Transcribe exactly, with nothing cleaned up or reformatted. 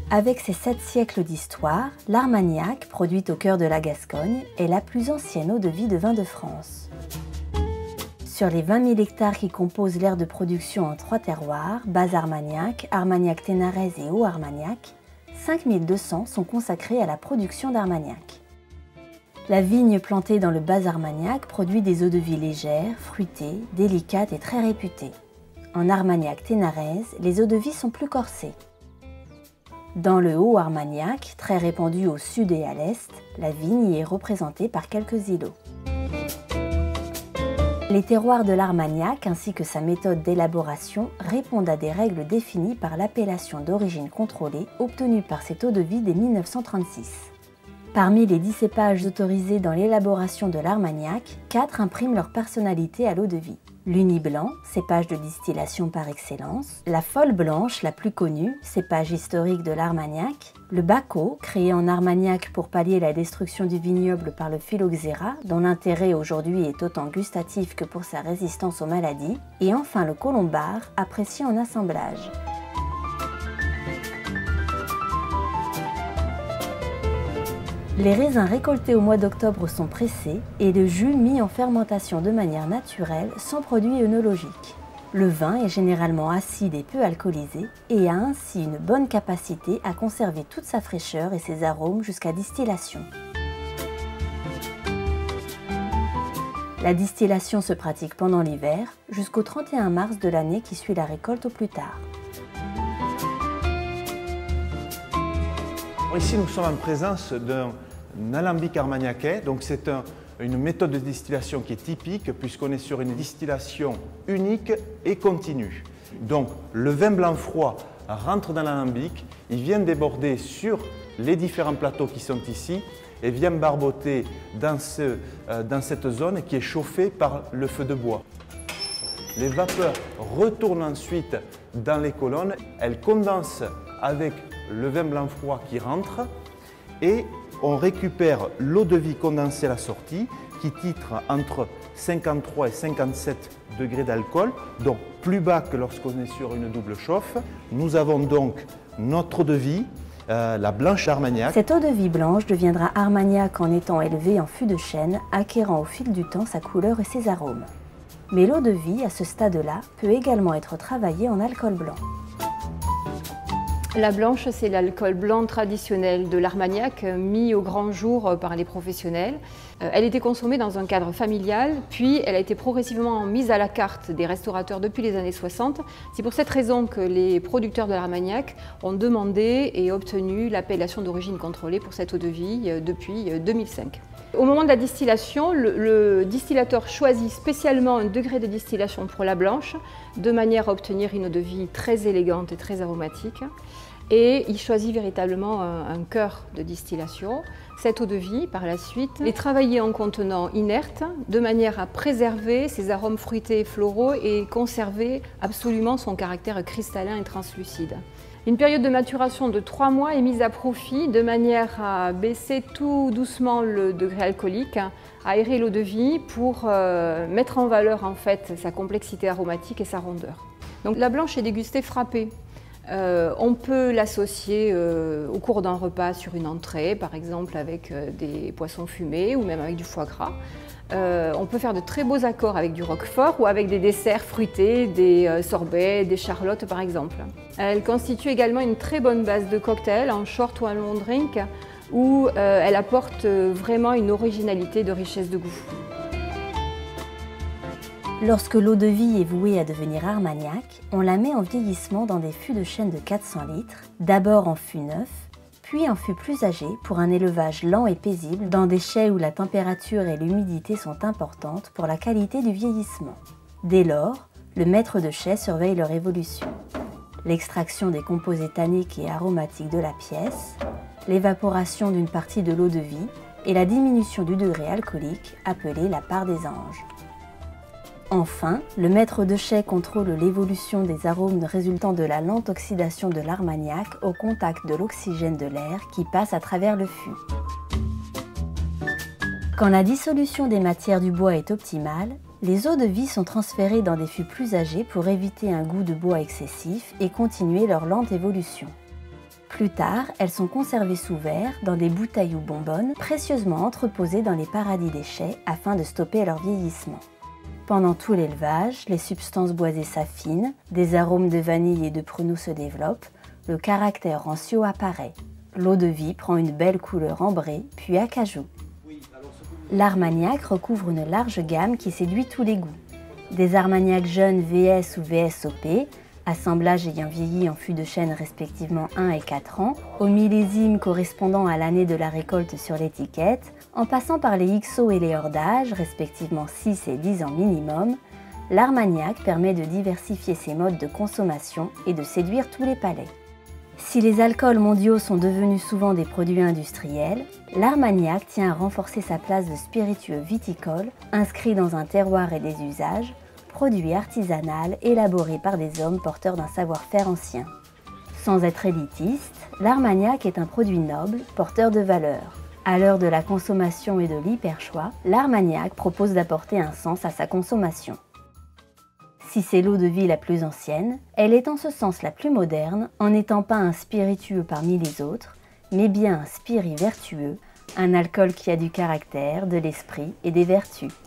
Avec ses sept siècles d'histoire, l'Armagnac, produite au cœur de la Gascogne, est la plus ancienne eau-de-vie de vin de France. Sur les vingt mille hectares qui composent l'aire de production en trois terroirs, Bas-Armagnac, Armagnac-Ténarèze et Haut-Armagnac, cinq mille deux cents sont consacrés à la production d'Armagnac. La vigne plantée dans le Bas-Armagnac produit des eaux-de-vie légères, fruitées, délicates et très réputées. En Armagnac-Ténarèze, les eaux-de-vie sont plus corsées. Dans le Haut-Armagnac, très répandu au sud et à l'est, la vigne y est représentée par quelques îlots. Les terroirs de l'Armagnac ainsi que sa méthode d'élaboration répondent à des règles définies par l'appellation d'origine contrôlée obtenue par cette eau-de-vie dès mille neuf cent trente-six. Parmi les dix cépages autorisés dans l'élaboration de l'Armagnac, quatre impriment leur personnalité à l'eau-de-vie. L'Uni blanc, cépage de distillation par excellence, la Folle blanche, la plus connue, cépage historique de l'Armagnac, le Bacchus, créé en Armagnac pour pallier la destruction du vignoble par le phylloxéra, dont l'intérêt aujourd'hui est autant gustatif que pour sa résistance aux maladies, et enfin le Colombard, apprécié en assemblage. Les raisins récoltés au mois d'octobre sont pressés et le jus mis en fermentation de manière naturelle sans produits œnologiques. Le vin est généralement acide et peu alcoolisé et a ainsi une bonne capacité à conserver toute sa fraîcheur et ses arômes jusqu'à distillation. La distillation se pratique pendant l'hiver jusqu'au trente et un mars de l'année qui suit la récolte au plus tard. Ici, nous sommes en présence d'un alambic armagnacais. Donc, c'est un, une méthode de distillation qui est typique puisqu'on est sur une distillation unique et continue. Donc, le vin blanc froid rentre dans l'alambic, il vient déborder sur les différents plateaux qui sont ici et vient barboter dans, ce, euh, dans cette zone qui est chauffée par le feu de bois. Les vapeurs retournent ensuite dans les colonnes, elles condensent avec le vin blanc froid qui rentre et on récupère l'eau-de-vie condensée à la sortie qui titre entre cinquante-trois et cinquante-sept degrés d'alcool, donc plus bas que lorsqu'on est sur une double chauffe. Nous avons donc notre eau-de-vie, euh, la blanche Armagnac. Cette eau-de-vie blanche deviendra Armagnac en étant élevée en fût de chêne, acquérant au fil du temps sa couleur et ses arômes. Mais l'eau-de-vie, à ce stade-là, peut également être travaillée en alcool blanc. La blanche, c'est l'alcool blanc traditionnel de l'Armagnac, mis au grand jour par les professionnels. Elle était consommée dans un cadre familial, puis elle a été progressivement mise à la carte des restaurateurs depuis les années soixante. C'est pour cette raison que les producteurs de l'Armagnac ont demandé et obtenu l'appellation d'origine contrôlée pour cette eau-de-vie depuis deux mille cinq. Au moment de la distillation, le, le distillateur choisit spécialement un degré de distillation pour la blanche, de manière à obtenir une eau-de-vie très élégante et très aromatique. Et il choisit véritablement un, un cœur de distillation. Cette eau-de-vie, par la suite, est travaillée en contenant inerte, de manière à préserver ses arômes fruités et floraux et conserver absolument son caractère cristallin et translucide. Une période de maturation de trois mois est mise à profit de manière à baisser tout doucement le degré alcoolique, à aérer l'eau-de-vie pour euh, mettre en valeur en fait sa complexité aromatique et sa rondeur. Donc la blanche est dégustée frappée. Euh, on peut l'associer euh, au cours d'un repas sur une entrée, par exemple avec euh, des poissons fumés ou même avec du foie gras. Euh, on peut faire de très beaux accords avec du roquefort ou avec des desserts fruités, des euh, sorbets, des charlottes par exemple. Elle constitue également une très bonne base de cocktail en short ou en long drink où euh, elle apporte vraiment une originalité de richesse de goût. Lorsque l'eau-de-vie est vouée à devenir Armagnac, on la met en vieillissement dans des fûts de chêne de quatre cents litres, d'abord en fût neuf, puis en fût plus âgé pour un élevage lent et paisible dans des chais où la température et l'humidité sont importantes pour la qualité du vieillissement. Dès lors, le maître de chai surveille leur évolution. L'extraction des composés tanniques et aromatiques de la pièce, l'évaporation d'une partie de l'eau-de-vie et la diminution du degré alcoolique appelée la part des anges. Enfin, le maître de chai contrôle l'évolution des arômes résultant de la lente oxydation de l'Armagnac au contact de l'oxygène de l'air qui passe à travers le fût. Quand la dissolution des matières du bois est optimale, les eaux-de-vie sont transférées dans des fûts plus âgés pour éviter un goût de bois excessif et continuer leur lente évolution. Plus tard, elles sont conservées sous verre dans des bouteilles ou bonbonnes, précieusement entreposées dans les paradis déchets afin de stopper leur vieillissement. Pendant tout l'élevage, les substances boisées s'affinent, des arômes de vanille et de pruneau se développent, le caractère rancio apparaît. L'eau-de-vie prend une belle couleur ambrée, puis acajou. L'Armagnac recouvre une large gamme qui séduit tous les goûts. Des Armagnacs jeunes V S ou V S O P, assemblage ayant vieilli en fûts de chêne respectivement un et quatre ans, au millésime correspondant à l'année de la récolte sur l'étiquette, en passant par les X O et les hors d'âge, respectivement six et dix ans minimum, l'Armagnac permet de diversifier ses modes de consommation et de séduire tous les palais. Si les alcools mondiaux sont devenus souvent des produits industriels, l'Armagnac tient à renforcer sa place de spiritueux viticole, inscrit dans un terroir et des usages, produit artisanal élaboré par des hommes porteurs d'un savoir-faire ancien. Sans être élitiste, l'Armagnac est un produit noble, porteur de valeurs. À l'heure de la consommation et de l'hyperchoix, l'Armagnac propose d'apporter un sens à sa consommation. Si c'est l'eau-de-vie la plus ancienne, elle est en ce sens la plus moderne, en n'étant pas un spiritueux parmi les autres, mais bien un spirit vertueux, un alcool qui a du caractère, de l'esprit et des vertus.